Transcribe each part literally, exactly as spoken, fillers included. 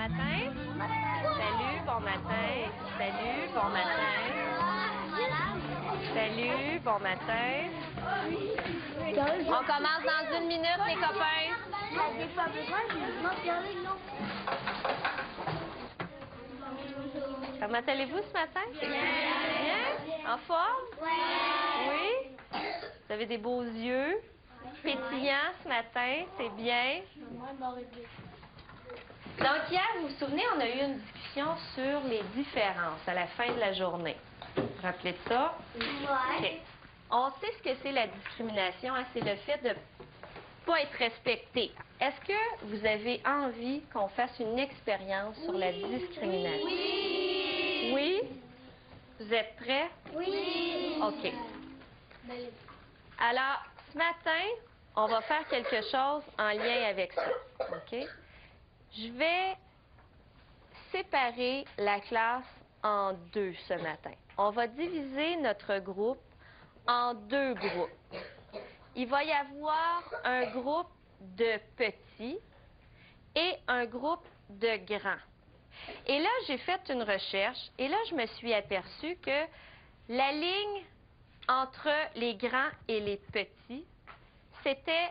matin. Salut, bon matin. Salut, bon matin. Salut, bon matin. On commence dans une minute, les copains. Comment allez-vous ce matin? Bien. Bien? En forme? Oui. Vous avez des beaux yeux. Pétillants ce matin, c'est bien. Donc hier, vous vous souvenez, on a eu une discussion sur les différences à la fin de la journée. Vous vous rappelez de ça? Oui. Okay. On sait ce que c'est la discrimination, hein? C'est le fait de ne pas être respecté. Est-ce que vous avez envie qu'on fasse une expérience sur la discrimination? Oui. Oui? Vous êtes prêts? Oui. OK. Alors, ce matin, on va faire quelque chose en lien avec ça. OK? Je vais séparer la classe en deux ce matin. On va diviser notre groupe en deux groupes. Il va y avoir un groupe de petits et un groupe de grands. Et là, j'ai fait une recherche et là, je me suis aperçue que la ligne entre les grands et les petits, c'était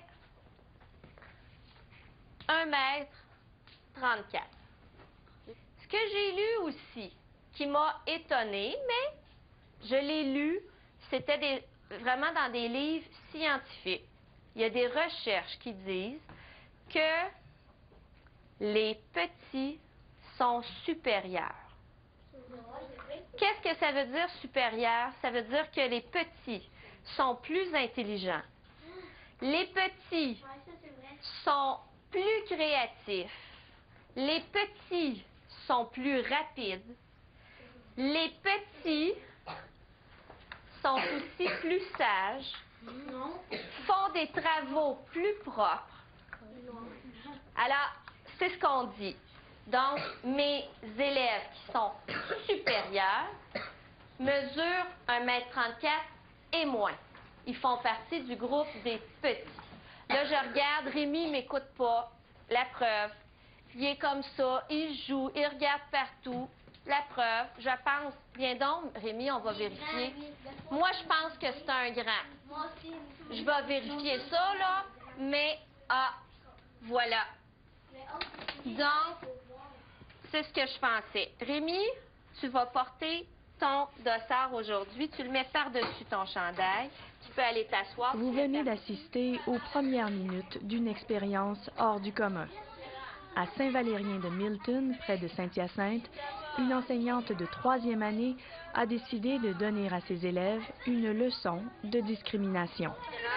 un mètre trente-quatre. Ce que j'ai lu aussi, qui m'a étonnée, mais je l'ai lu, c'était des, vraiment dans des livres scientifiques. Il y a des recherches qui disent que les petits sont supérieurs. Qu'est-ce que ça veut dire supérieur? Ça veut dire que les petits sont plus intelligents. Les petits sont plus créatifs. Les petits sont plus rapides. Les petits sont aussi plus sages. Font des travaux plus propres. Alors, c'est ce qu'on dit. Donc, mes élèves qui sont supérieurs mesurent un mètre trente-quatre et moins. Ils font partie du groupe des petits. Là, je regarde, Rémi ne m'écoute pas. La preuve, il est comme ça, il joue, il regarde partout. La preuve, je pense, viens donc, Rémi, on va vérifier. Moi, je pense que c'est un grand. Je vais vérifier ça, là, mais, ah, voilà. Donc, c'est ce que je pensais. Rémi, tu vas porter ton dossard aujourd'hui. Tu le mets par-dessus ton chandail. Tu peux aller t'asseoir. Vous venez d'assister aux premières minutes d'une expérience hors du commun. À Saint-Valérien de Milton, près de Saint-Hyacinthe, une enseignante de troisième année a décidé de donner à ses élèves une leçon de discrimination.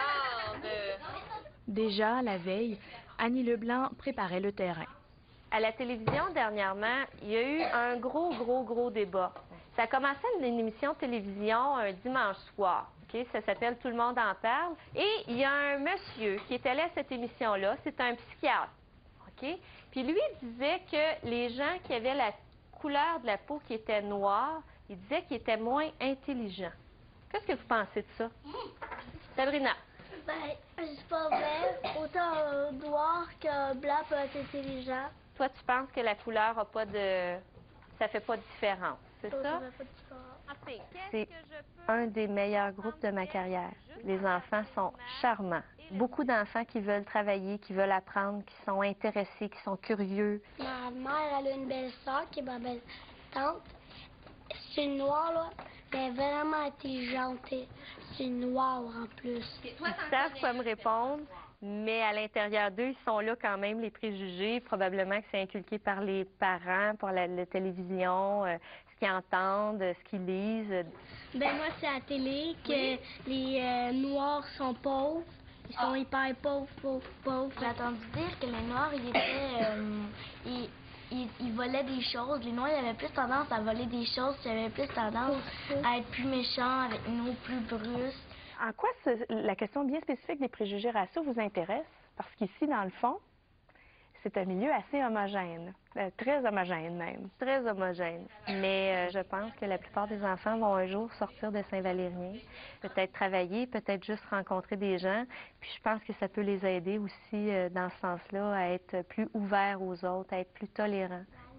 Déjà, la veille, Annie Leblanc préparait le terrain. À la télévision, dernièrement, il y a eu un gros, gros, gros débat. Ça a commencé à une émission de télévision un dimanche soir. Okay? Ça s'appelle « Tout le monde en parle ». Et il y a un monsieur qui était là à cette émission-là, c'est un psychiatre. Okay? Puis lui, il disait que les gens qui avaient la couleur de la peau qui était noire, il disait qu'ils étaient moins intelligents. Qu'est-ce que vous pensez de ça? Sabrina? Ben, c'est pas vrai. Autant noir que blanc peut être intelligent. Toi, tu penses que la couleur a pas de... ça fait pas de différence, c'est ça? Ça fait pas de différence. C'est un des meilleurs groupes de ma carrière. Les enfants sont charmants. Beaucoup d'enfants qui veulent travailler, qui veulent apprendre, qui sont intéressés, qui sont curieux. Ma mère, elle a une belle soeur qui est ma belle tante. C'est une noire, là. Elle est vraiment intelligente. C'est une noire en plus. Ils savent quoi me répondre, mais à l'intérieur d'eux, ils sont là quand même, les préjugés. Probablement que c'est inculqué par les parents, par la, la télévision, euh, ce qu'ils entendent, ce qu'ils lisent. Ben moi, c'est à la télé que oui. les euh, Noirs sont pauvres. Ils sont ah. hyper pauvres, pauvres, pauvres. J'ai entendu dire que les Noirs, ils étaient... Euh, ils, ils, ils volaient des choses. Les Noirs, ils avaient plus tendance à voler des choses. Ils avaient plus tendance à être plus méchants, avec une eau plus brusque. En quoi ce, la question bien spécifique des préjugés raciaux vous intéresse? Parce qu'ici, dans le fond, c'est un milieu assez homogène, euh, très homogène même. Très homogène. Mais euh, je pense que la plupart des enfants vont un jour sortir de Saint-Valérien, peut-être travailler, peut-être juste rencontrer des gens. Puis je pense que ça peut les aider aussi euh, dans ce sens-là à être plus ouverts aux autres, à être plus tolérants.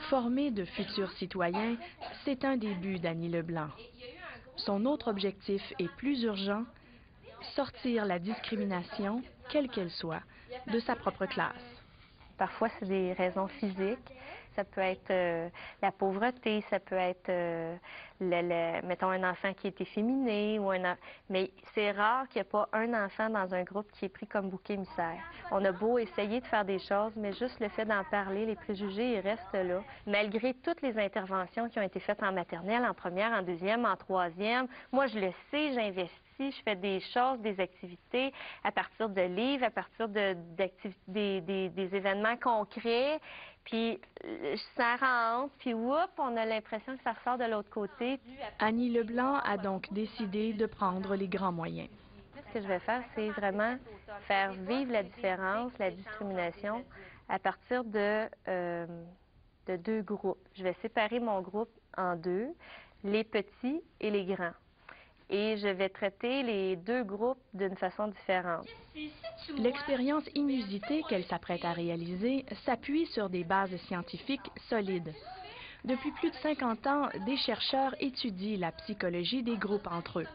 Former de futurs citoyens, c'est un des buts d'Annie Leblanc. Son autre objectif est plus urgent, sortir la discrimination, quelle qu'elle soit, de sa propre classe. Parfois, c'est des raisons physiques. Ça peut être euh, la pauvreté, ça peut être, euh, le, le, mettons, un enfant qui est efféminé. Ou un, mais c'est rare qu'il n'y ait pas un enfant dans un groupe qui est pris comme bouc émissaire. On a beau essayer de faire des choses, mais juste le fait d'en parler, les préjugés, ils restent là. Malgré toutes les interventions qui ont été faites en maternelle, en première, en deuxième, en troisième, moi, je le sais, j'investis. Je fais des choses, des activités à partir de livres, à partir de, des, des, des événements concrets. Puis ça rentre, puis whoop, on a l'impression que ça ressort de l'autre côté. Annie Leblanc a donc décidé de prendre les grands moyens. Ce que je vais faire, c'est vraiment faire vivre la différence, la discrimination, à partir de, euh, de deux groupes. Je vais séparer mon groupe en deux, les petits et les grands. Et je vais traiter les deux groupes d'une façon différente. L'expérience inusitée qu'elle s'apprête à réaliser s'appuie sur des bases scientifiques solides. Depuis plus de cinquante ans, des chercheurs étudient la psychologie des groupes entre eux.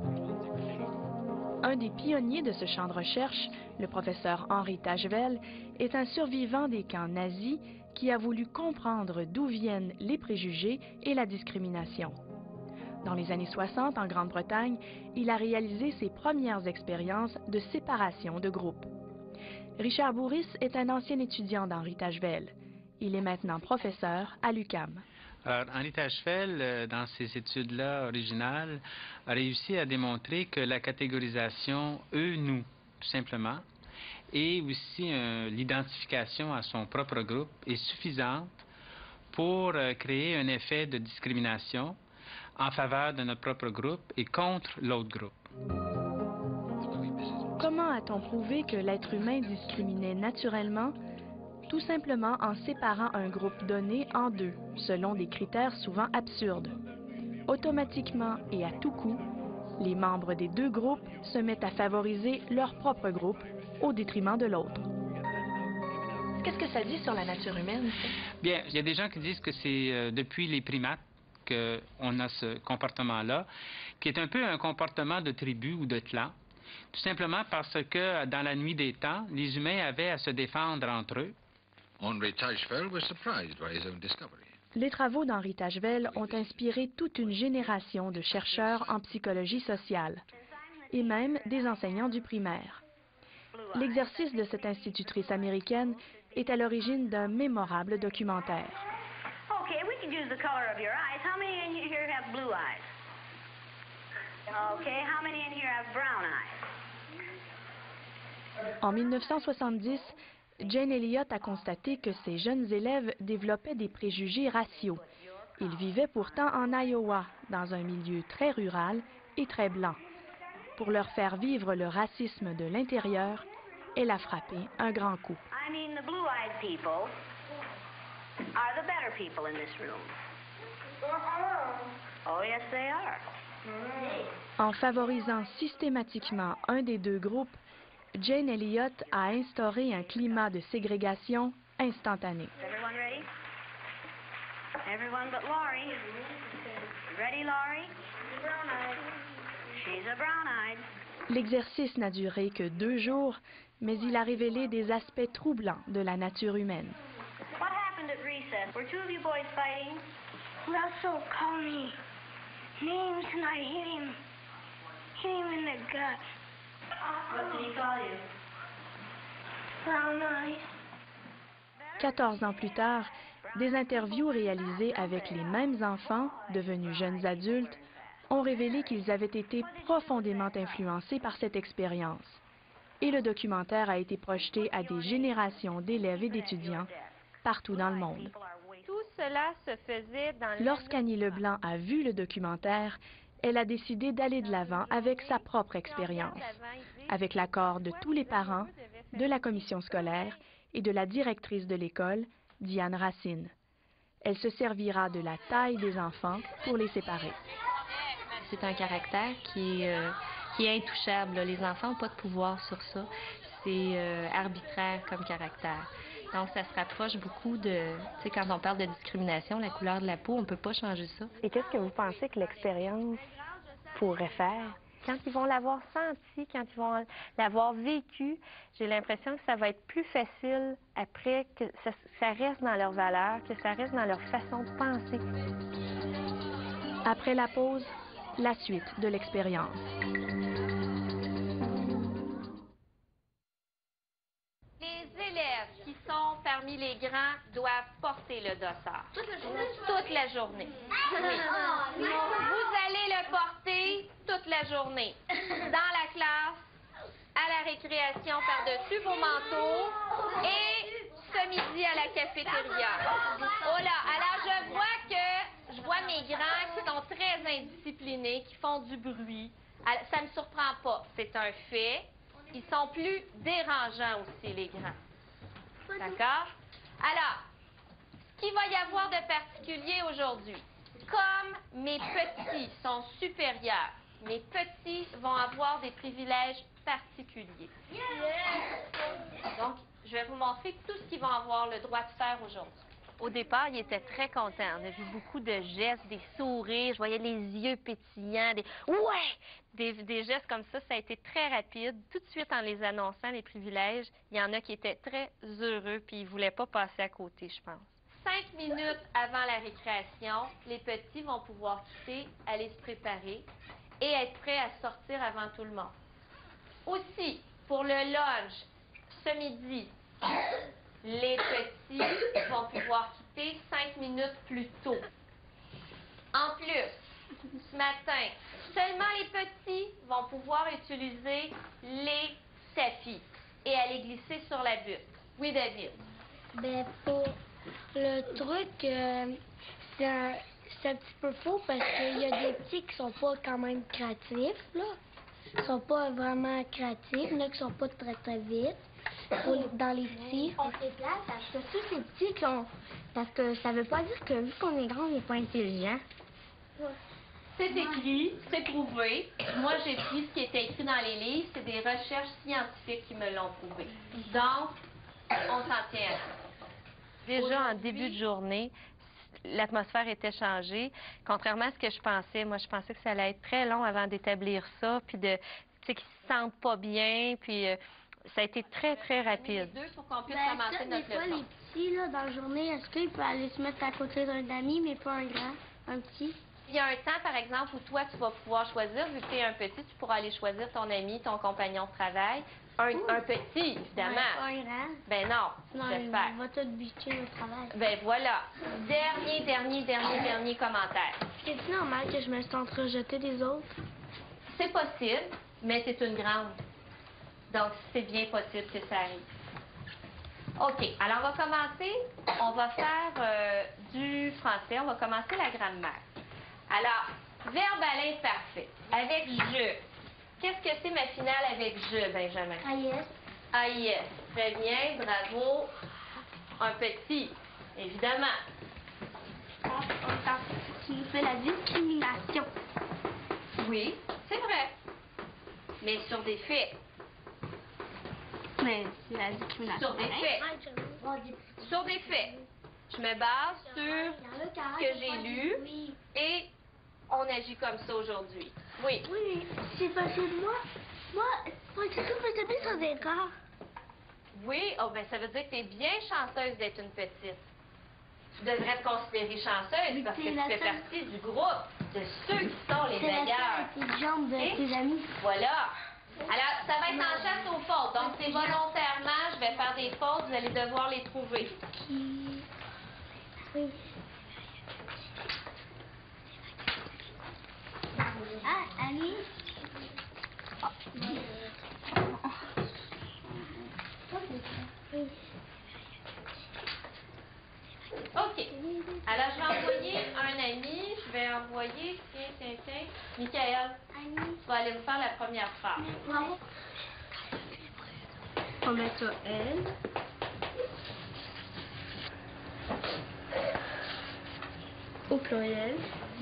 Un des pionniers de ce champ de recherche, le professeur Henri Tajvel, est un survivant des camps nazis qui a voulu comprendre d'où viennent les préjugés et la discrimination. Dans les années soixante, en Grande-Bretagne, il a réalisé ses premières expériences de séparation de groupes. Richard Bourris est un ancien étudiant d'Henri Tajvel. Il est maintenant professeur à l'U Q A M. Alors, Henri Tajvel, dans ses études-là originales, a réussi à démontrer que la catégorisation eux-nous, tout simplement, et aussi euh, l'identification à son propre groupe est suffisante pour euh, créer un effet de discrimination en faveur de notre propre groupe et contre l'autre groupe. Comment a-t-on prouvé que l'être humain discriminait naturellement? Tout simplement en séparant un groupe donné en deux, selon des critères souvent absurdes. Automatiquement et à tout coup, les membres des deux groupes se mettent à favoriser leur propre groupe au détriment de l'autre. Qu'est-ce que ça dit sur la nature humaine? Bien, il y a des gens qui disent que c'est euh, depuis les primates qu'on a ce comportement-là, qui est un peu un comportement de tribu ou de clan, tout simplement parce que dans la nuit des temps, les humains avaient à se défendre entre eux. Henri Tajvel was surprised by his own discovery. Les travaux d'Henri Tajvel ont inspiré toute une génération de chercheurs en psychologie sociale et même des enseignants du primaire. L'exercice de cette institutrice américaine est à l'origine d'un mémorable documentaire. Okay, we could use the color of your eyes. How many in here have blue eyes? Okay, how many in here have brown eyes? En mille neuf cent soixante-dix, Jane Elliott a constaté que ses jeunes élèves développaient des préjugés raciaux. Ils vivaient pourtant en Iowa, dans un milieu très rural et très blanc. Pour leur faire vivre le racisme de l'intérieur, elle a frappé un grand coup. I mean, the blue-eyed people are the better people in this room. Oh, yes, they are. En favorisant systématiquement un des deux groupes, Jane Elliott a instauré un climat de ségrégation instantané. Everyone ready? Everyone but Laurie. Ready, Laurie? Brown-eyed. She's a brown-eyed. L'exercice n'a duré que deux jours, mais il a révélé des aspects troublants de la nature humaine. What happened at recess? Were two of you boys fighting? Russell called me names and I hit him. Hit him in the gut. What did he call you? Brown eyes. quatorze ans plus tard, des interviews réalisées avec les mêmes enfants, devenus jeunes adultes, ont révélé qu'ils avaient été profondément influencés par cette expérience. Et le documentaire a été projeté à des générations d'élèves et d'étudiants partout dans le monde. Tout cela se faisait dans... Lorsqu'Annie Leblanc a vu le documentaire, elle a décidé d'aller de l'avant avec sa propre expérience, avec l'accord de tous les parents, de la commission scolaire et de la directrice de l'école, Diane Racine. Elle se servira de la taille des enfants pour les séparer. C'est un caractère qui est, euh, qui est intouchable. Les enfants n'ont pas de pouvoir sur ça. C'est euh, arbitraire comme caractère. Donc, ça se rapproche beaucoup de, tu sais, quand on parle de discrimination, la couleur de la peau, on ne peut pas changer ça. Et qu'est-ce que vous pensez que l'expérience pourrait faire? Quand ils vont l'avoir senti, quand ils vont l'avoir vécu, j'ai l'impression que ça va être plus facile après, que ça, ça reste dans leurs valeurs, que ça reste dans leur façon de penser. Après la pause, la suite de l'expérience. Les élèves qui sont parmi les grands doivent porter le dossard. Toute la journée? Toute la journée. Oui. Vous allez le porter toute la journée. Dans la classe, à la récréation par-dessus vos manteaux et ce midi à la cafétéria. Oh là, alors je vois que je vois mes grands qui sont très indisciplinés, qui font du bruit. Alors, ça ne me surprend pas, c'est un fait. Ils sont plus dérangeants aussi, les grands. D'accord? Alors, ce qu'il va y avoir de particulier aujourd'hui, comme mes petits sont supérieurs, mes petits vont avoir des privilèges particuliers. Donc, je vais vous montrer tout ce qu'ils vont avoir le droit de faire aujourd'hui. Au départ, ils étaient très contents. On a vu beaucoup de gestes, des sourires. Je voyais les yeux pétillants, des « ouais », des, des gestes comme ça. Ça a été très rapide. Tout de suite, en les annonçant, les privilèges, il y en a qui étaient très heureux puis ils ne voulaient pas passer à côté, je pense. Cinq minutes avant la récréation, les petits vont pouvoir quitter, aller se préparer et être prêts à sortir avant tout le monde. Aussi, pour le lunch, ce midi, les petits vont pouvoir quitter cinq minutes plus tôt. En plus, ce matin, seulement les petits vont pouvoir utiliser les tapis et aller glisser sur la butte. Oui, David? Ben, pour le truc, euh, c'est un, c'est un petit peu faux parce qu'il y a des petits qui sont pas quand même créatifs, là. Ils sont pas vraiment créatifs, là, qui sont pas très, très vite. Pour, dans les petits. On fait place parce que tous ces petits qui ont... Parce que ça veut pas dire que vu qu'on est grand, on n'est pas intelligent. C'est écrit, c'est prouvé. Moi, j'ai pris ce qui était écrit dans les livres. C'est des recherches scientifiques qui me l'ont prouvé. Donc, on s'en tient à ça. Déjà, en début de journée, l'atmosphère était changée. Contrairement à ce que je pensais, moi, je pensais que ça allait être très long avant d'établir ça, puis de, tu sais, qu'ils se sentent pas bien, puis euh, ça a été très, très rapide. Les deux pour qu'on puisse Ben, commencer ça, notre des fois, leçon. les petits, là, dans la journée, est-ce qu'ils peuvent aller se mettre à côté d'un ami, mais pas un grand, un petit? Il y a un temps, par exemple, où toi, tu vas pouvoir choisir, vu que tu es un petit, tu pourras aller choisir ton ami, ton compagnon de travail. Un, un petit, évidemment. Ouais, pas un grand. Ben non, Non, j'espère. on va tout bûcher au travail. Ben voilà. Dernier, dernier, dernier, dernier commentaire. C'est normal que je me sente rejetée des autres? C'est possible, mais c'est une grande. Donc, c'est bien possible que ça arrive. OK, alors on va commencer. On va faire euh, du français. On va commencer la grammaire. Alors, verbe à l'imparfait. Avec je. Qu'est-ce que c'est ma finale avec je, Benjamin? Ah yes. Ah yes. Très bien, bravo. Un petit, évidemment. Tu nous fais la discrimination. Oui, c'est vrai. Mais sur des faits. Mais c'est la discrimination. Sur des faits. Sur des faits. Je me base sur ce que j'ai lu Oui. et on agit comme ça aujourd'hui. Oui. Oui, c'est parce que moi, moi, moi, c'est tout fait tomber sur des gars. Oui, oh ben ça veut dire que tu es bien chanceuse d'être une petite. Tu devrais te considérer chanceuse Mais parce que t'es tu la fais seule- partie du groupe de ceux qui sont les C'est la meilleurs. seule intelligente de Et tes amis. voilà. Alors, ça va être en chasse aux fautes. Donc, c'est volontairement, je vais faire des fautes, vous allez devoir les trouver. Qui... Oui. Ah, Annie? OK. Alors, je vais envoyer un ami. Je vais envoyer, tiens, tiens, tiens, Michael. Annie? Tu vas aller me faire la première phrase. Ouais. On va mettre ça elle. Au pluriel.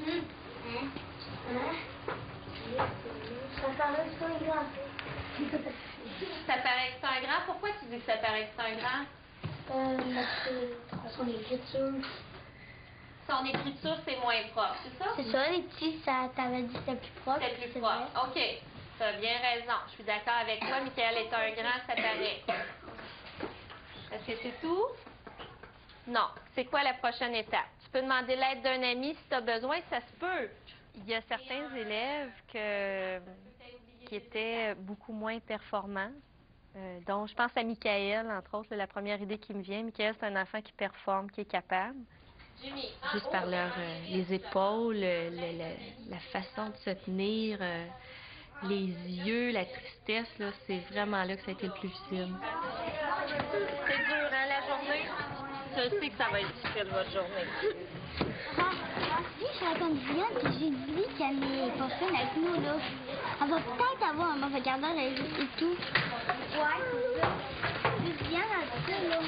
Ça paraît que c'est un grand. Ça paraît que c'est un grand. Pourquoi tu dis que ça paraît que c'est un grand? Euh, son écriture. Son écriture, c'est moins propre, c'est ça? C'est ça, les petits, ça t'avait dit que c'était plus propre. C'est plus propre. OK. Tu as bien raison. Je suis d'accord avec toi. Michael est un grand, ça paraît. Est-ce que c'est tout? Non. C'est quoi la prochaine étape? Tu peux demander l'aide d'un ami si tu as besoin, ça se peut. Il y a certains élèves que, qui étaient beaucoup moins performants. Euh, donc, je pense à Michael, entre autres, la première idée qui me vient. Michael, c'est un enfant qui performe, qui est capable. Jimmy. Juste par leur, euh, les épaules, le- le- le- la façon de se tenir, euh, les yeux, la tristesse, là, c'est vraiment là que ça a été le plus difficile. C'est dur, hein, la journée? Je sais que ça va être difficile, votre journée. Si je raconte Viviane, puis j'ai dit qu'elle n'est pas fine avec nous, là. Elle va peut-être avoir un mauvais quart d'heure et, et tout. Ouais, c'est ça. Viviane, elle dit ça, là.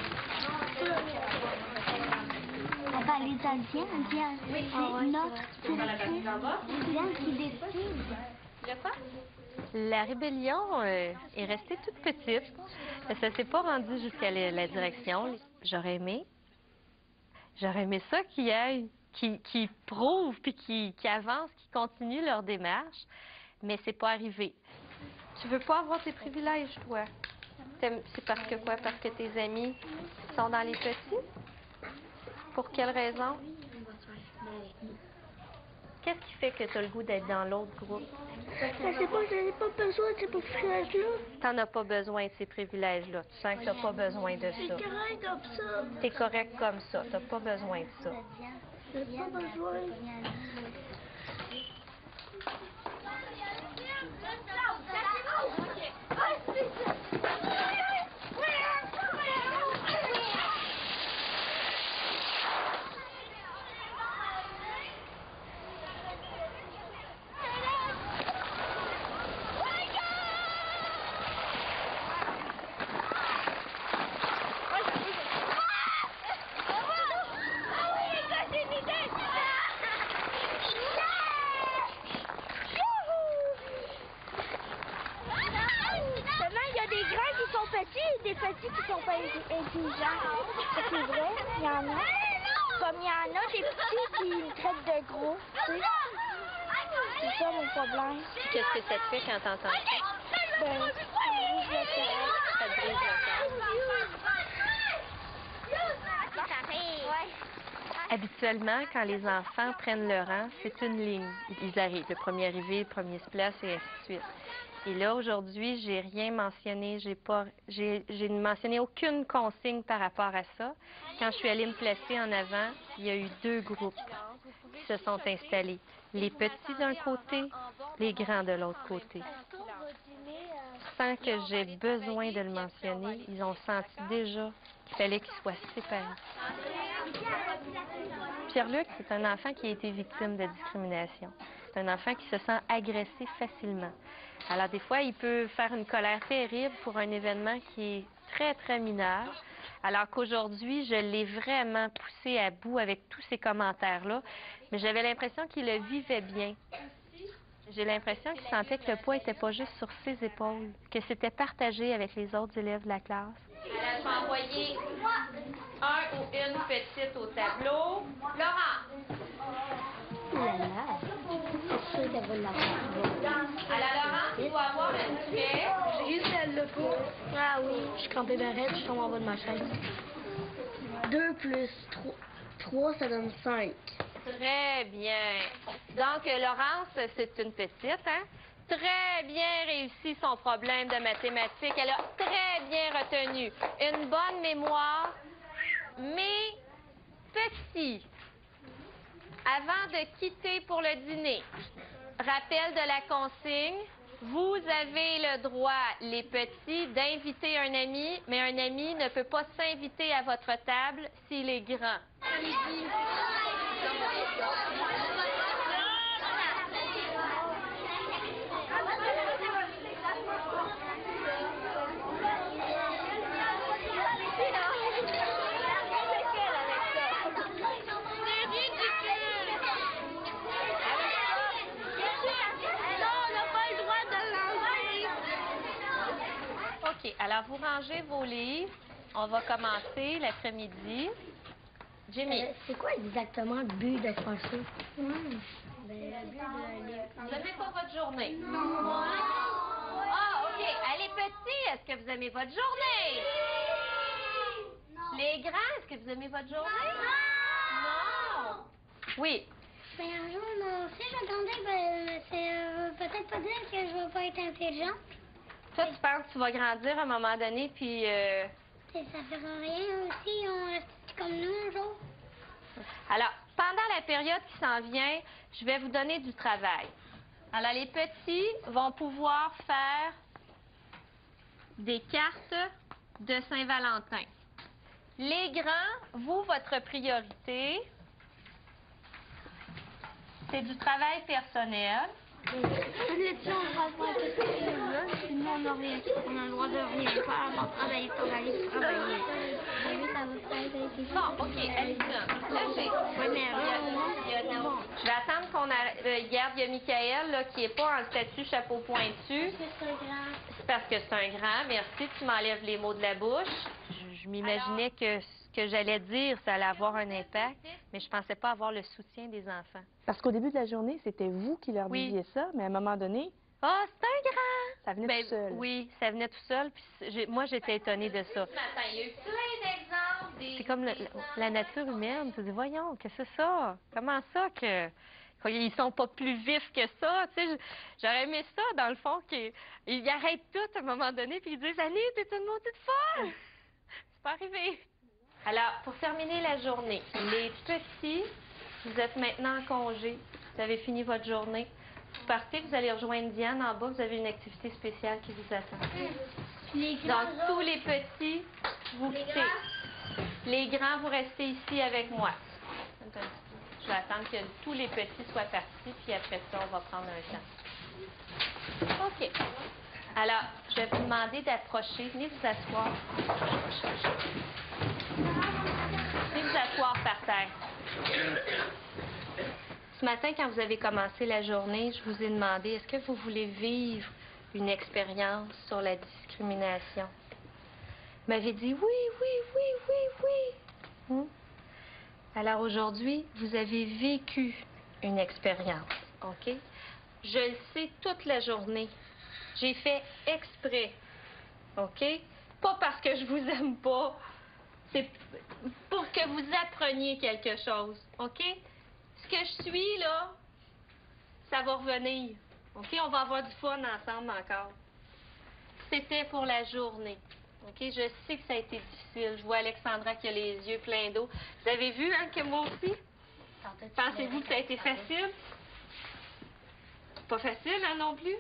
Elle parle italien, elle dit, Ah c'est notre Viviane qui décide. Le quoi? La rébellion euh, est restée toute petite. Ça ne s'est pas rendu jusqu'à la, la direction. J'aurais aimé. J'aurais aimé ça qu'ils aillent, qu'ils qu'ils prouvent, puis qu'ils qu'ils avancent, qu'ils continuent leur démarche. Mais c'est pas arrivé. Tu veux pas avoir tes privilèges, toi? T'aimes- C'est parce que quoi? Parce que tes amis sont dans les petits? Pour quelle raison? Qu'est-ce qui fait que tu as le goût d'être dans l'autre groupe? Je sais pas, je n'ai pas besoin de ces privilèges-là. T'en as pas besoin de ces privilèges-là. Tu sens que t'as pas besoin de C'est ça. correct comme ça. T'es correct comme ça. T'as pas besoin de ça. J'ai pas besoin. Des petits qui sont pas intelligents. C'est vrai, il y en a. Comme il y en a des petits qui me traitent de gros. Tu sais. C'est ça mon problème. Qu'est-ce que ça te fait quand t'entends ça? Ben, ça me brise le cœur. Ça te brise le cœur. Habituellement, quand les enfants prennent leur rang, c'est une ligne. Ils arrivent. Le premier arrivé, le premier se place, et ainsi de suite. Et là, aujourd'hui, j'ai rien mentionné, j'ai pas, j'ai, j'ai mentionné aucune consigne par rapport à ça. Quand je suis allée me placer en avant, il y a eu deux groupes qui se sont installés. Les petits d'un côté, les grands de l'autre côté. Sans que j'ai besoin de le mentionner, ils ont senti déjà qu'il fallait qu'ils soient séparés. Pierre-Luc, c'est un enfant qui a été victime de discrimination. C'est un enfant qui se sent agressé facilement. Alors, des fois, il peut faire une colère terrible pour un événement qui est très, très mineur, alors qu'aujourd'hui, je l'ai vraiment poussé à bout avec tous ces commentaires-là, mais j'avais l'impression qu'il le vivait bien. J'ai l'impression qu'il sentait que le poids n'était pas juste sur ses épaules, que c'était partagé avec les autres élèves de la classe. Alors, je vais envoyer un ou une petite au tableau. Laurent! Là, là. C'est sûr qu'elle va l'avoir. Alors, Laurent, tu dois avoir une trait. J'ai eu celle-là pas. Ah oui, je suis crampée barrette, je tombe en bas de ma chaise. Deux plus trois. Trois, ça donne cinq. Très bien. Donc, Laurence, c'est une petite, hein? Très bien réussi son problème de mathématiques. Elle a très bien retenu. Une bonne mémoire, mais petit. Avant de quitter pour le dîner, rappel de la consigne, vous avez le droit, les petits, d'inviter un ami, mais un ami ne peut pas s'inviter à votre table s'il est grand. OK. Alors, vous rangez vos livres. On va commencer l'après-midi. Jimmy. Euh, c'est quoi exactement le but de faire ça? Mmh. Ben, le but de... Vous n'aimez pas votre journée? Non. Ah, OK. Allez, petits, est-ce que vous aimez votre journée? Non. Les grands, est-ce que vous aimez votre journée? Non. Non. Oui. Ben, un jour, moi aussi, j'attendais, ben, c'est euh, peut-être pas dire que je vais pas être intelligente. Toi, tu penses que tu vas grandir à un moment donné, puis... Euh... Et ça fera rien aussi, on reste comme nous un jour. Alors, pendant la période qui s'en vient, je vais vous donner du travail. Alors, les petits vont pouvoir faire des cartes de Saint-Valentin. Les grands, vous, votre priorité, c'est du travail personnel. On est on va faire tout ce qu'on veut, sinon on n'a rien. On a le droit de rien faire, on va travailler, travailler, travailler. Bon, OK, Alison, là, j'ai... Oui, mais il y a, il y a, non. Je vais attendre qu'on a... Regarde, il y a Michael, là, qui n'est pas en statut chapeau pointu. C'est un grand. C'est parce que c'est un grand. Merci, tu m'enlèves les mots de la bouche. Je, je m'imaginais que ce que j'allais dire, ça allait avoir un impact, mais je pensais pas avoir le soutien des enfants. Parce qu'au début de la journée, c'était vous qui leur Oui. disiez ça, mais à un moment donné, Ah, oh, c'est un grand! ça venait Ben, tout seul. Oui, ça venait tout seul, puis j'ai- moi, j'étais étonnée de ça. Ce matin, il y a eu plein d'exemples. Des, C'est comme le- des la nature humaine. Tu te dis, voyons, qu'est-ce que c'est ça? Comment ça que... Ils sont pas plus vifs que ça, tu sais. J'aurais aimé ça, dans le fond, qu'ils ils arrêtent tout à un moment donné, puis ils disent, Annie, t'es une maudite folle! C'est pas arrivé. Alors, pour terminer la journée, les petits, vous êtes maintenant en congé. Vous avez fini votre journée. Vous partez, vous allez rejoindre Diane en bas. Vous avez une activité spéciale qui vous attend. Les Donc, tous les petits, vous quittez. Les grands, vous restez ici avec moi. Je vais attendre que tous les petits soient partis, puis après ça, on va prendre un temps. OK. Alors, je vais vous demander d'approcher. Venez vous asseoir. Venez vous asseoir par terre. Ce matin, quand vous avez commencé la journée, je vous ai demandé, est-ce que vous voulez vivre une expérience sur la discrimination? Vous m'avez dit oui, oui, oui, oui, oui. Hmm? Alors aujourd'hui, vous avez vécu une expérience, OK? Je le sais toute la journée. J'ai fait exprès, OK? Pas parce que je vous aime pas. C'est pour que vous appreniez quelque chose, OK? Ce que je suis, là, ça va revenir. OK? On va avoir du fun ensemble encore. C'était pour la journée. OK? Je sais que ça a été difficile. Je vois Alexandra qui a les yeux pleins d'eau. Vous avez vu, hein, que moi aussi? Pensez-vous que ça a été facile? Pas facile, hein, non plus?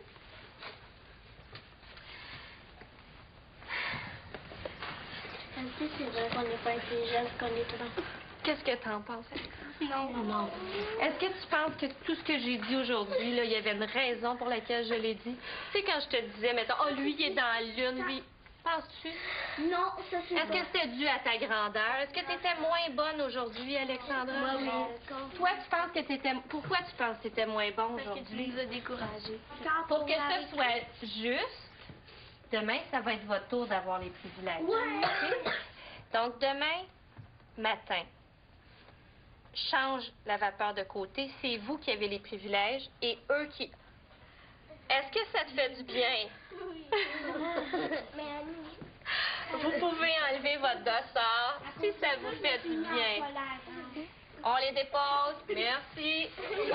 Est-ce que c'est vrai qu'on n'est pas intelligent, qu'on est grand? Qu'est-ce que t'en penses? Non. Non. Est-ce que tu penses que tout ce que j'ai dit aujourd'hui, là, il y avait une raison pour laquelle je l'ai dit? Tu sais, quand je te disais, mettons, oh, lui, il est dans la lune, lui. Penses-tu? Non, ça c'est Est-ce que c'était dû à ta grandeur? Est-ce que tu étais moins bonne aujourd'hui, Alexandra? Oui, Toi, tu penses que tu étais... Pourquoi tu penses que tu étais moins bon aujourd'hui? Parce que tu nous as découragés. Pour que ça soit juste, demain, ça va être votre tour d'avoir les privilèges. Ouais. OK? Donc, demain matin, change la vapeur de côté. C'est vous qui avez les privilèges et eux qui... Est-ce que ça te fait du bien? Oui. Mais Annie... Vous pouvez enlever votre dossard si ça vous fait du bien. On les dépose. Merci.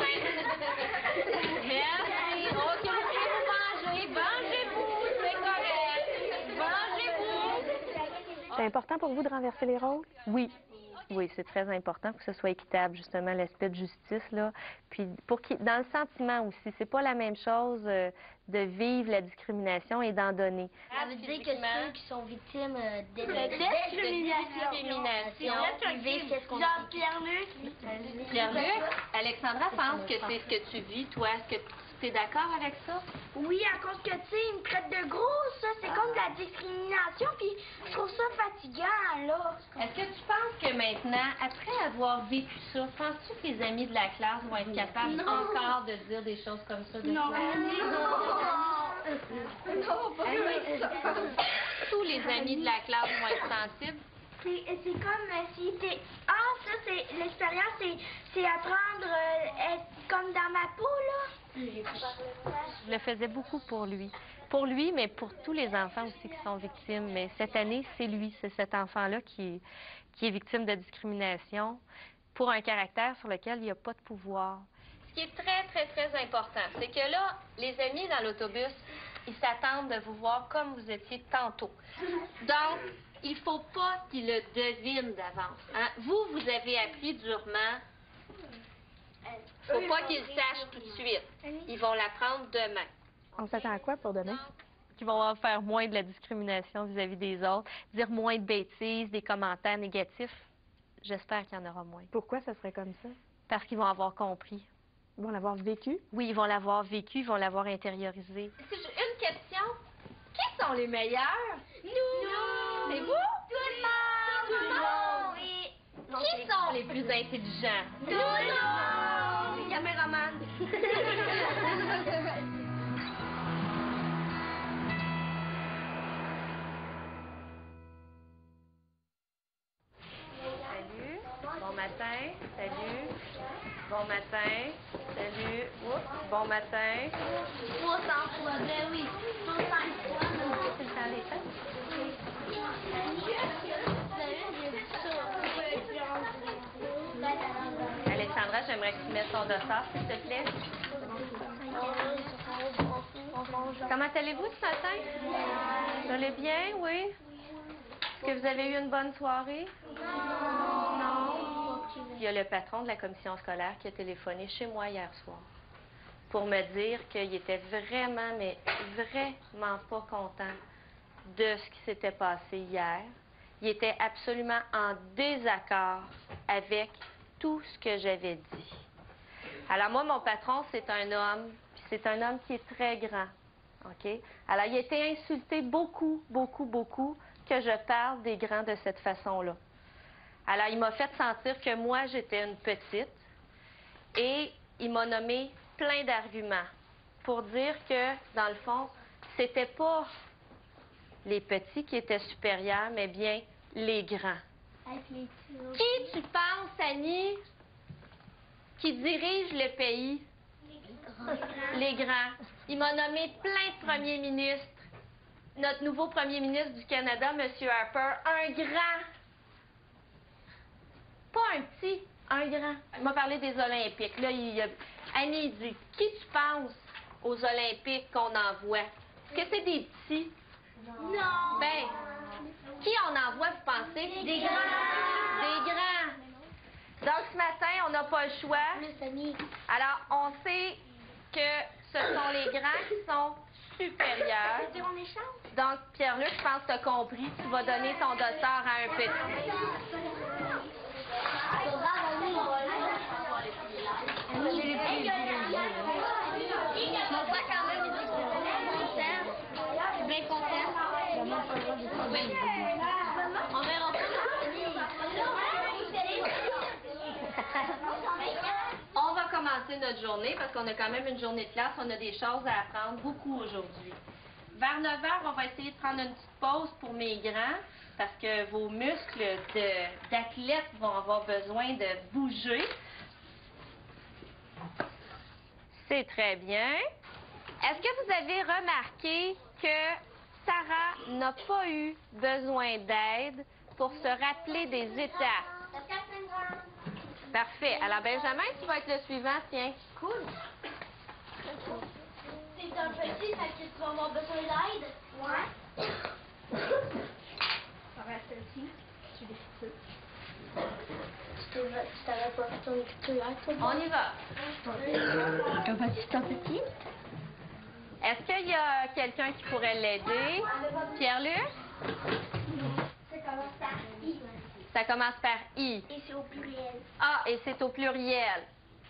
Merci. OK, vous pouvez vous manger. Mangez-vous, c'est correct. Mangez-vous. C'est important pour vous de renverser les rôles? Oui. Oui, c'est très important pour que ce soit équitable, justement, l'aspect de justice, là. Puis, pour qu'il, dans le sentiment aussi, c'est pas la même chose euh, de vivre la discrimination et d'en donner. Ça veut dire que ceux qui sont victimes euh, de, De discrimination. ils vivent qu'est-ce qu'on Genre Pierre-Luc. Pierre-Luc, Alexandra pense que c'est ce que tu vis, toi. Est-ce que tu es d'accord avec ça? Oui, à cause que, tu sais, ils me traitent de gros, ça, c'est comme de la discrimination, puis je trouve ça fatigant, là. Est-ce que tu penses que maintenant, après avoir vécu ça, penses-tu que tes amis de la classe vont être capables Non. encore de dire des choses comme ça de Non. toi? Non. Tous les amis de la classe vont être sensibles. C'est c'est comme euh, si t'es... Ah, ça, c'est... L'expérience, c'est c'est apprendre euh, être comme dans ma peau, là. Je le faisais beaucoup pour lui. Pour lui, mais pour tous les enfants aussi qui sont victimes. Mais cette année, c'est lui, c'est cet enfant-là qui est, qui est victime de discrimination pour un caractère sur lequel il n'y a pas de pouvoir. Ce qui est très, très, très important, c'est que là, les amis dans l'autobus, ils s'attendent de vous voir comme vous étiez tantôt. Donc, il ne faut pas qu'ils le devinent d'avance. Hein? Vous, vous avez appris durement. Il ne faut pas qu'ils le sachent tout de suite. Ils vont l'apprendre demain. On s'attend à quoi pour demain? Qui vont faire moins de la discrimination vis-à-vis des autres, dire moins de bêtises, des commentaires négatifs. J'espère qu'il y en aura moins. Pourquoi ça serait comme ça? Parce qu'ils vont avoir compris. Ils vont l'avoir vécu? Oui, ils vont l'avoir vécu, ils vont l'avoir intériorisé. Si j'ai une question, qui sont les meilleurs? Nous! Nous! C'est vous? Tout le monde! Tout le monde! Oui. Qui sont les plus intelligents? Tout le monde! Les caméramans! Salut, bon matin, salut, bon matin, salut, oups, bon matin. trois cents fois, ben oui, trois cents fois. C'est le temps des fêtes? Alexandra, j'aimerais que tu mettes ton dossard, s'il te plaît. Comment allez-vous ce matin? Vous allez bien, oui? Est-ce que vous avez eu une bonne soirée? Non. Il y a le patron de la commission scolaire qui a téléphoné chez moi hier soir pour me dire qu'il était vraiment, mais vraiment pas content de ce qui s'était passé hier. Il était absolument en désaccord avec tout ce que j'avais dit. Alors moi, mon patron, c'est un homme, puis c'est un homme qui est très grand, OK? Alors, il a été insulté beaucoup, beaucoup, beaucoup que je parle des grands de cette façon-là. Alors, il m'a fait sentir que moi, j'étais une petite et il m'a nommé plein d'arguments pour dire que, dans le fond, c'était pas les petits qui étaient supérieurs, mais bien les grands. Qui tu penses, Annie, qui dirige le pays? Les grands. Il m'a nommé plein de premiers ministres. Notre nouveau premier ministre du Canada, M. Harper, un grand. Pas un petit, un grand. Il m'a parlé des Olympiques. Là, il a... Annie il dit, qui tu penses aux Olympiques qu'on envoie? Est-ce que c'est des petits? Non. Ben, qui on envoie, vous pensez? Des, des grands. Des grands. Donc, ce matin, on n'a pas le choix. Alors, on sait que ce sont les grands qui sont supérieurs. Donc, Pierre-Luc, je pense que tu as compris. Tu vas donner ton dossard à un petit. Mon père, quand même, il dit que je suis bien contente. Oui. On verra pas. On va commencer notre journée parce qu'on a quand même une journée de classe. On a des choses à apprendre, beaucoup aujourd'hui. Vers neuf heures, on va essayer de prendre une petite pause pour mes grands parce que vos muscles d'athlètes vont avoir besoin de bouger. C'est très bien. Est-ce que vous avez remarqué que Sarah n'a pas eu besoin d'aide pour se rappeler des étapes? Parfait. Alors, Benjamin, tu vas être le suivant, tiens. Cool. C'est un petit, fait que tu vas avoir besoin d'aide. Ouais. Ça va être ici. Tu décides. Tu t'avais pas fait ton écriture hier, toi? On y va. Comment tu t'en petit? Est-ce qu'il y a quelqu'un qui pourrait l'aider? Pierre-Luc? Ça commence par I. Ça commence par I. Et c'est au pluriel. Ah, et c'est au pluriel.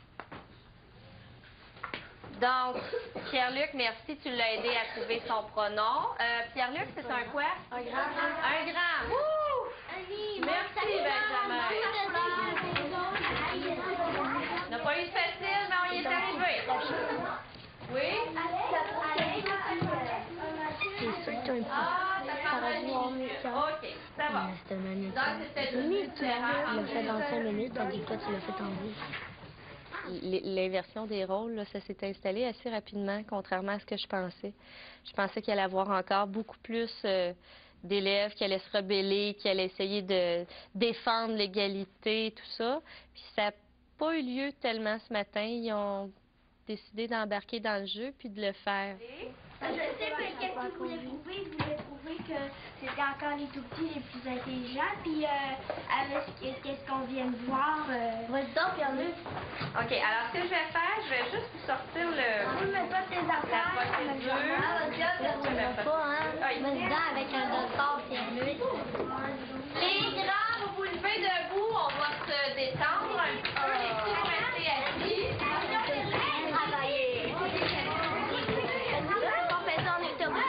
Donc, Pierre-Luc, merci, tu l'as aidé à trouver son pronom. Euh, Pierre-Luc, c'est un quoi? Un grand. Un grand. Wouh! Merci, Benjamin. On n'a pas eu de facile, mais on y est arrivé. Oui? voir mes temps. OK, ça va. C'était magnifique. Donc, c'était une Oui, tu différence. l'as fait dans cinq minutes, tandis que toi, tu l'as fait en dix. L'inversion des rôles, là, ça s'est installé assez rapidement, contrairement à ce que je pensais. Je pensais qu'il allait y avoir encore beaucoup plus euh, d'élèves qui allaient se rebeller, qui allaient essayer de défendre l'égalité, tout ça. Puis ça n'a pas eu lieu tellement ce matin. Ils ont décidé d'embarquer dans le jeu puis de le faire. Je sais que qu'est-ce qu'ils voulaient prouver. Ils voulaient prouver que c'était encore les tout petits les plus intelligents. Puis euh, avec ce qu'est-ce qu'on vient de voir. Euh... Vas-y donc, Pierre-Luc. OK, alors ce que je vais faire, je vais juste vous sortir le... Oui, mais pas tes affaires. La procédure. Ah, vas-y, on ne pas, hein. Vas-y donc avec un docteur, Pierre-Luc. Les grands, vous vous levez debout, on va se détendre un petit peu, les petits vont rester assis. Travailler. On fait ça en octobre.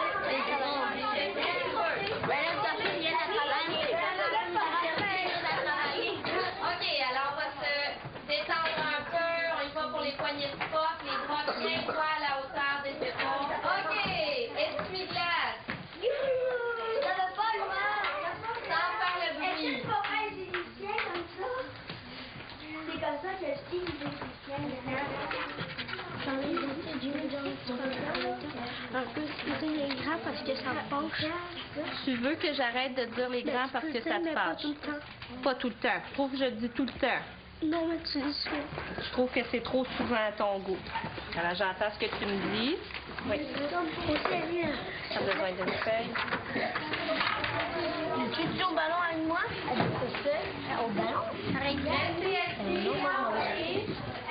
OK, alors on va se détendre un peu, on y va pour les poignées de porte, les bras bien droits à la hauteur des épaules. OK, essuie-glace. Ça va pas, moi. Sans faire le bruit. Est-ce que tu vas faire des musiciens comme ça? C'est comme ça que je dis des musiciens J'en ai goûté du un peu scuser les grands parce que ça me penche. Tu veux que j'arrête de dire les grands parce que ça te Pas fâche? tout le temps. Pas tout le temps. Je trouve que je dis tout le temps. Non, mais tu le sais. Je trouve que c'est trop souvent à ton goût. Alors, j'entends ce que tu me dis. Oui. Au sérieux. Tu as besoin d'une feuille. Tu joues au ballon avec moi? Au ballon? Arrête. Restez assis.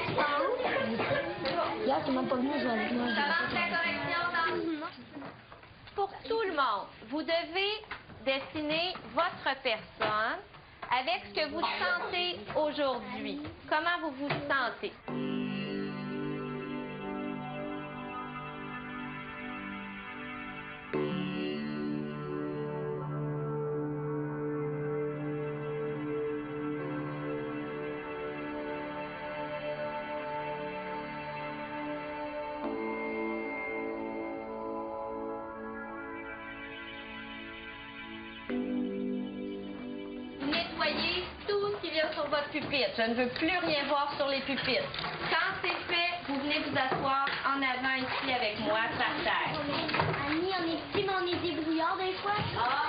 Là, tu m'as pas venu jouer avec moi. Commence la correction dans... Pour tout le monde, vous devez dessiner votre personne avec ce que vous sentez aujourd'hui. Comment vous vous sentez? Nettoyez tout ce qui vient sur votre pupitre. Je ne veux plus rien voir sur les pupitres. Quand c'est fait, vous venez vous asseoir en avant ici avec moi, par terre. Annie, on est petits, mais on est débrouillards des fois. Ah.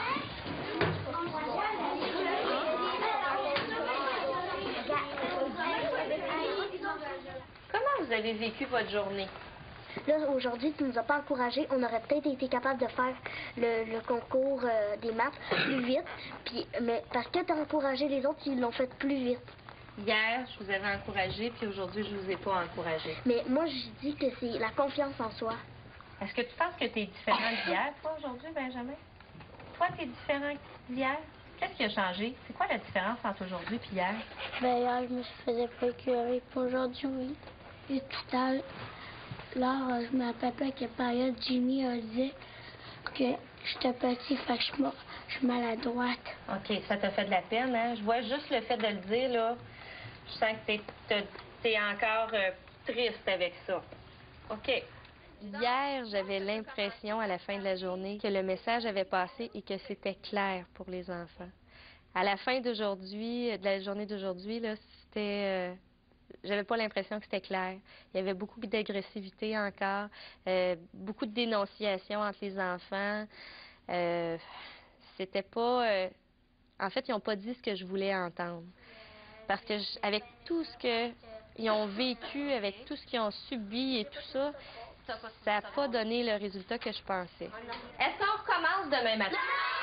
Comment vous avez vécu votre journée? Là, aujourd'hui, tu nous as pas encouragés. On aurait peut-être été capable de faire le, le concours euh, des maths plus vite. Puis, mais parce que tu as encouragé les autres, ils l'ont fait plus vite. Hier, je vous avais encouragé, puis aujourd'hui, je vous ai pas encouragé. Mais moi, je dis que c'est la confiance en soi. Est-ce que tu penses que tu es différent d'hier, toi, aujourd'hui, Benjamin? Toi, tu es différent d'hier? Qu'est-ce qui a changé? C'est quoi la différence entre aujourd'hui et hier? Ben, hier, je me faisais pas écœurer. Puis aujourd'hui, oui. Et tout à l'heure, je me rappelle pas quelle période Jimmy a dit que j'étais petit, fait que je suis je suis maladroite. OK, ça t'a fait de la peine, hein? Je vois juste le fait de le dire, là. Je sens que t'es, t'es encore euh, triste avec ça. OK. Hier, j'avais l'impression, à la fin de la journée, que le message avait passé et que c'était clair pour les enfants. À la fin d'aujourd'hui, de la journée d'aujourd'hui, là, c'était... Euh, j'avais pas l'impression que c'était clair. Il y avait beaucoup d'agressivité encore, euh, beaucoup de dénonciation entre les enfants. Euh, c'était pas... Euh, en fait, ils n'ont pas dit ce que je voulais entendre. Parce que je, avec tout ce qu'ils ont vécu, avec tout ce qu'ils ont subi et tout ça, ça n'a pas donné le résultat que je pensais. Est-ce qu'on recommence demain matin?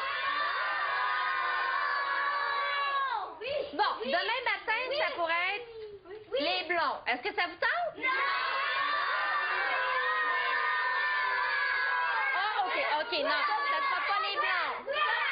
Bon, demain matin, ça pourrait être les blonds. Est-ce que ça vous tente? Non! Ah, OK, OK, non, ça ne sera pas les blancs.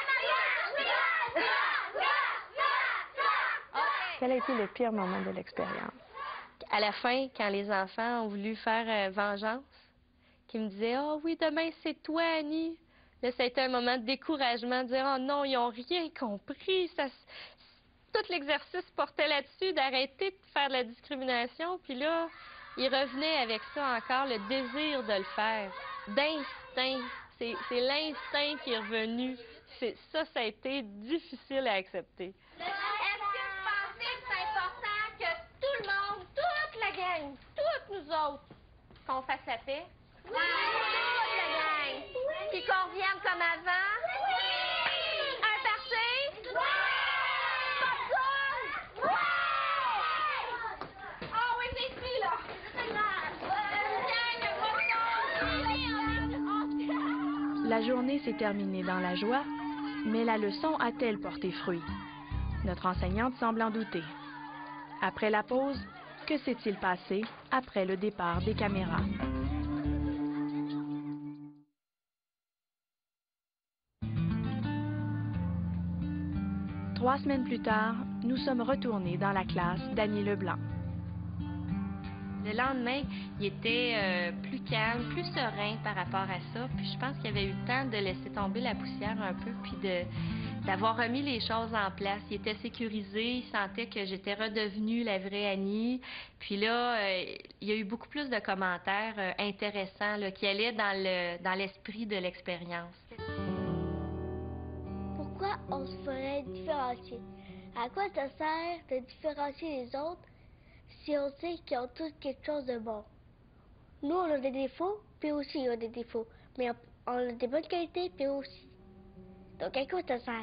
Quel a été le pire moment de l'expérience? À la fin, quand les enfants ont voulu faire euh, vengeance, qui me disaient « Oh oui, demain, c'est toi, Annie. » Là, ça a été un moment de découragement, de dire « Oh non, ils n'ont rien compris. » Ça, tout l'exercice portait là-dessus, d'arrêter de faire de la discrimination. Puis là, ils revenaient avec ça encore, le désir de le faire, d'instinct. C'est l'instinct qui est revenu c'est, ça, ça a été difficile à accepter. Est-ce que vous pensez que c'est important que tout le monde, toute la gang, toutes nous autres, qu'on fasse la paix? Oui! Toute la gang! Oui! Puis qu'on revienne comme avant? Oui! Un parti? Oui! Pas de zone? Oui! Ah oui, c'est ici, là! La journée s'est terminée dans la joie, mais la leçon a-t-elle porté fruit? Notre enseignante semble en douter. Après la pause, que s'est-il passé après le départ des caméras? Trois semaines plus tard, nous sommes retournés dans la classe d'Annie Leblanc. Le lendemain, il était euh, plus calme, plus serein par rapport à ça. Puis je pense qu'il avait eu le temps de laisser tomber la poussière un peu, puis de d'avoir remis les choses en place. Il était sécurisé, il sentait que j'étais redevenue la vraie Annie. Puis là, euh, il y a eu beaucoup plus de commentaires euh, intéressants là, qui allaient dans le dans l'esprit de l'expérience. Pourquoi on se ferait différencier? À quoi ça sert de différencier les autres si on sait qu'ils ont tous quelque chose de bon? Nous, on a des défauts, puis aussi ils ont des défauts. Mais on a des bonnes qualités, puis aussi. Donc, à quoi ça sert?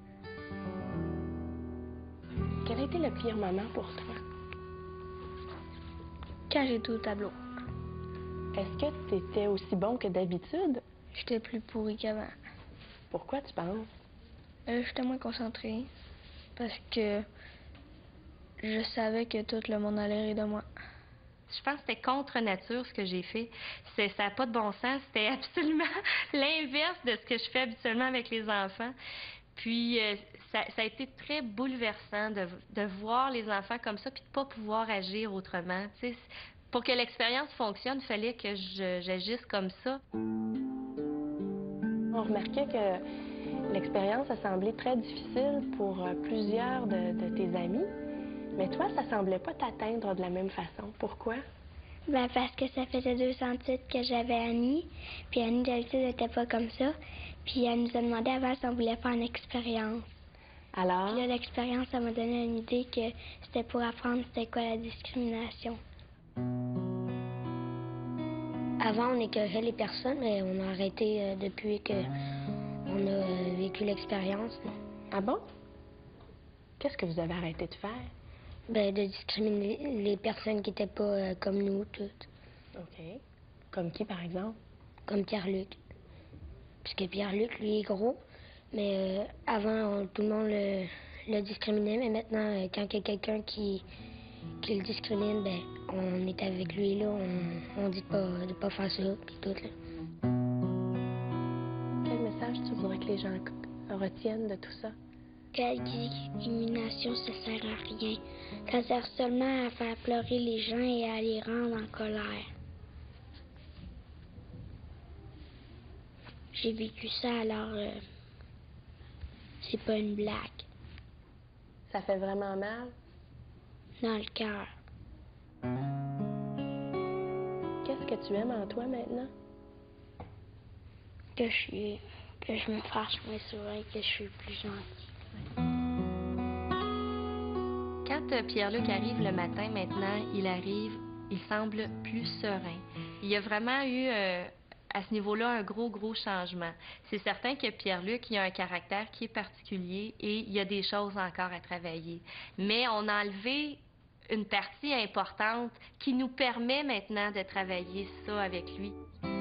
Quel a été le pire moment pour toi? Quand j'étais au tableau. Est-ce que tu étais aussi bon que d'habitude? J'étais plus pourri qu'avant. Pourquoi tu penses? Euh, j'étais moins concentrée. Parce que je savais que tout le monde allait rire de moi. Je pense que c'était contre nature ce que j'ai fait. C'est, ça n'a pas de bon sens. C'était absolument l'inverse de ce que je fais habituellement avec les enfants. Puis, euh, ça, ça a été très bouleversant de, de voir les enfants comme ça puis de ne pas pouvoir agir autrement. Tu sais, pour que l'expérience fonctionne, il fallait que je, j'agisse comme ça. On remarquait que l'expérience a semblé très difficile pour euh, plusieurs de, de tes amis. Mais toi, ça semblait pas t'atteindre de la même façon. Pourquoi? Ben parce que ça faisait deux cents titres que j'avais Annie. Puis Annie, d'habitude, n'était pas comme ça. Puis elle nous a demandé avant si on voulait faire une expérience. Alors? Puis là, l'expérience, ça m'a donné une idée que c'était pour apprendre c'était quoi la discrimination. Avant, on écœurait les personnes, mais on a arrêté euh, depuis que on a euh, vécu l'expérience. Ah bon? Qu'est-ce que vous avez arrêté de faire? Ben, de discriminer les personnes qui n'étaient pas euh, comme nous, toutes. OK. Comme qui, par exemple? Comme Pierre-Luc. Parce que Pierre-Luc, lui, est gros. Mais euh, avant, on- tout le monde le, le discriminait. Mais maintenant, euh, quand il y a quelqu'un qui, qui le discrimine, ben, on est avec lui, là. On, on dit pas, de pas faire ça, puis tout, là. Quel message tu voudrais que les gens retiennent de tout ça? Que la discrimination, ça sert à rien. Ça sert seulement à faire pleurer les gens et à les rendre en colère. J'ai vécu ça, alors euh, c'est pas une blague. Ça fait vraiment mal? Dans le cœur. Qu'est-ce que tu aimes en toi maintenant? Que je suis, que je me fâche moins souvent et que je suis plus gentille. Quand euh, Pierre-Luc arrive le matin, maintenant, il arrive, il semble plus serein. Il y a vraiment eu, euh, à ce niveau-là, un gros, gros changement. C'est certain que Pierre-Luc, il a un caractère qui est particulier et il y a des choses encore à travailler. Mais on a enlevé une partie importante qui nous permet maintenant de travailler ça avec lui.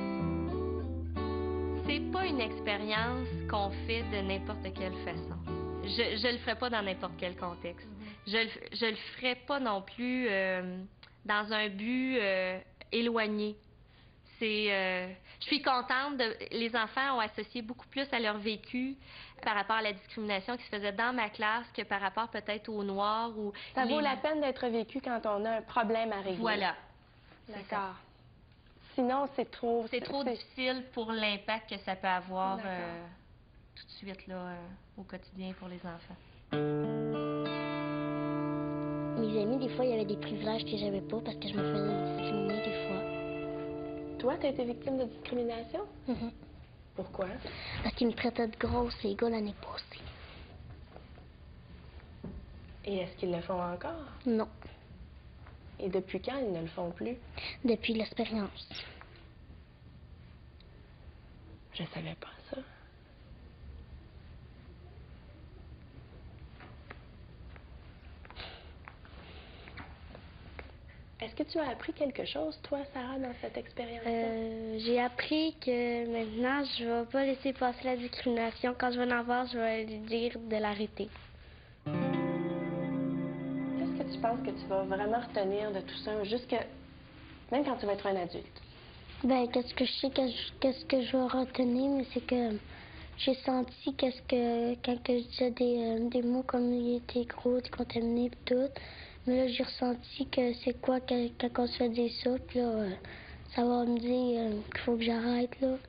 C'est pas une expérience qu'on fait de n'importe quelle façon. Je, je le ferai pas dans n'importe quel contexte. Je, le- je le ferai pas non plus euh, dans un but euh, éloigné. C'est, euh, je suis contente de, les enfants ont associé beaucoup plus à leur vécu par rapport à la discrimination qui se faisait dans ma classe que par rapport peut-être aux Noirs ou Ça les- vaut la peine d'être vécu quand on a un problème à régler. Voilà. C'est ça. D'accord. Sinon, c'est trop... C'est trop difficile pour l'impact que ça peut avoir euh, tout de suite là, euh, au quotidien pour les enfants. Mes amis, des fois, il y avait des privilèges que j'avais pas parce que je me faisais discriminer des fois. Toi, tu as été victime de discrimination? Mhm. Pourquoi? Parce qu'ils me traitaient de grosse, les gars, l'année passée. Et est-ce qu'ils le font encore? Non, Et depuis quand ils ne le font plus? depuis l'expérience. Je savais pas ça. Est-ce que tu as appris quelque chose, toi, Sarah, dans cette expérience-là? Euh, j'ai appris que maintenant, je vais pas laisser passer la discrimination. Quand je vais en voir, je vais lui dire de l'arrêter. Qu'est-ce que tu penses que tu vas vraiment retenir de tout ça, jusque même quand tu vas être un adulte? Ben, qu'est-ce que je sais, qu'est-ce qu'est-ce que je vais retenir, mais c'est que j'ai senti qu'est-ce que quand que je disais des, euh, des mots comme il était gros, décontaminé et tout. Mais là, j'ai ressenti que c'est quoi quand, quand on se fait dire ça, puis là, euh, ça va me dire euh, qu'il faut que j'arrête, là.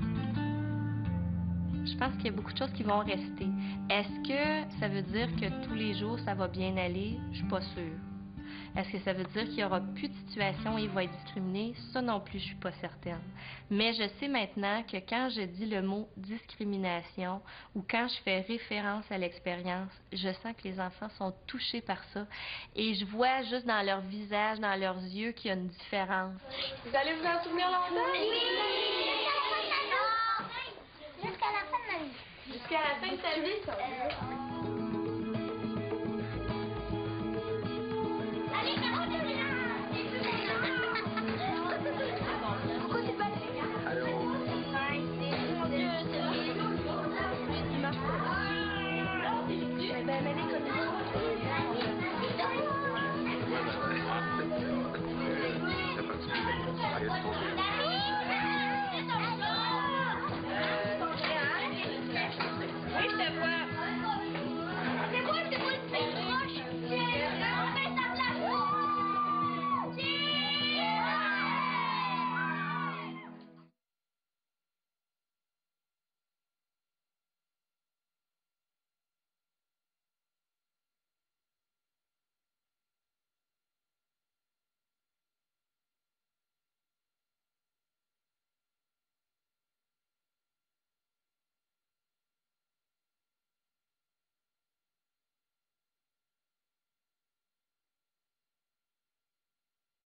Je pense qu'il y a beaucoup de choses qui vont rester. Est-ce que ça veut dire que tous les jours, ça va bien aller? Je suis pas sûre. Est-ce que ça veut dire qu'il n'y aura plus de situation où il va être discriminé? Ça non plus, je suis pas certaine. Mais je sais maintenant que quand je dis le mot discrimination ou quand je fais référence à l'expérience, je sens que les enfants sont touchés par ça. Et je vois juste dans leur visage, dans leurs yeux, qu'il y a une différence. Vous allez vous en souvenir longtemps? Oui! Jusqu'à la fin de ma vie. Jusqu'à la fin de ta vie?